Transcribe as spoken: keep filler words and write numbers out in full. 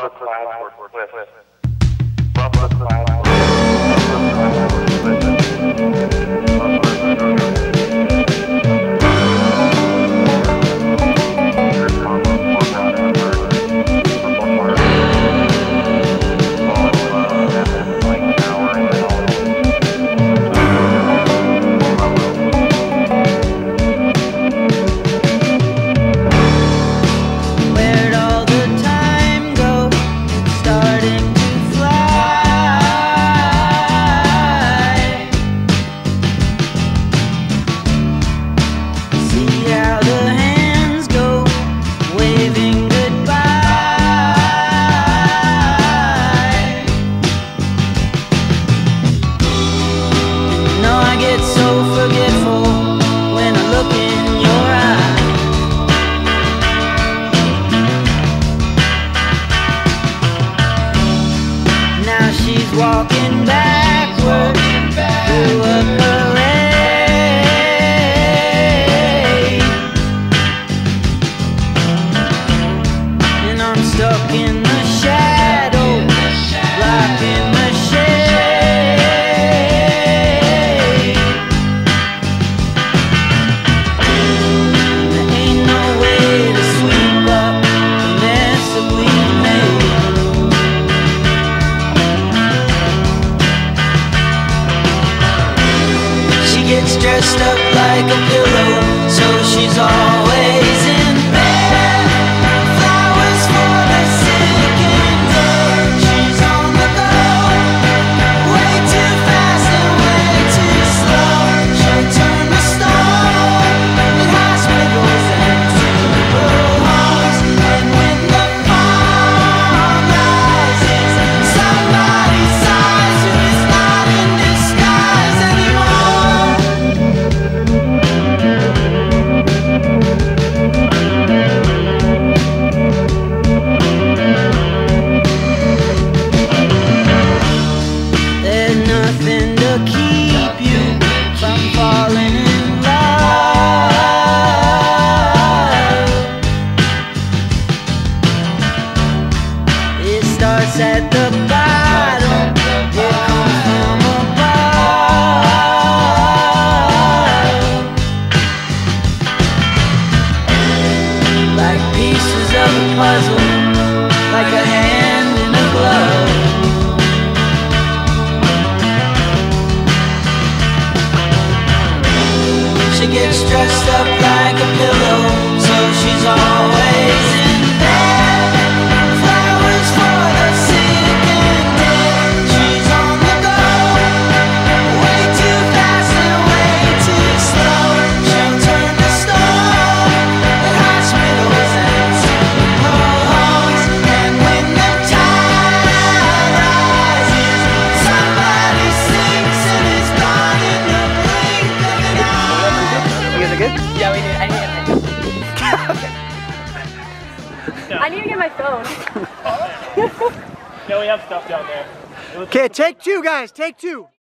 the cloud or twist. Above the cloud or walking backward through a parade, and I'm stuck in the shadow, blocking the shade. There ain't no way to sweep up the mess that we've made. Gets dressed up like a pillow, so she's always in bed. Flowers for the sick and dead. She's on the go, way too fast and way too slow. She'll turn the stone in hospitals and funeral homes. And when the fog rises, somebody sighs who is not in disguise anymore. There's nothing to keep you from falling in love. It starts at the bottom, it comes from above, like pieces of a puzzle, like a hand in a glove. She gets dressed up like a pillow, so she's always in bed. Flowers for the sick and dead. She's on the go, way too fast and way too slow. She'll turn to stone at hospitals and funeral homes. And when the tide rises, somebody sinks and is gone in the blink of an eye. You guys are good? Yeah, we do. I need I need to get my phone. No, we have stuff down there. Okay, take two, guys. Take two.